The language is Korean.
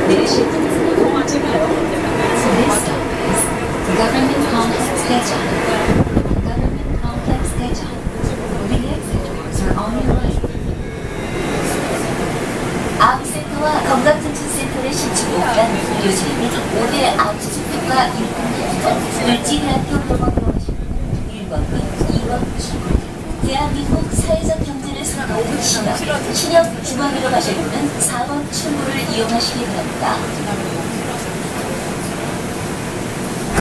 내리실 분은 통화제 가요. This stop is Government Complex 대전. Government Complex 대전. The exit doors are on your right. 암센터와 건강증진센터를 신축에 위한 요즘 및 5대 암수술과 일품대학교 물지대학교 병원으로 하시는 1번 및 2번 출구 대한민국 사회적 경제를 선도하는 신협 주방으로 가실 분은 4번 출구를 이용하시기 바랍니다.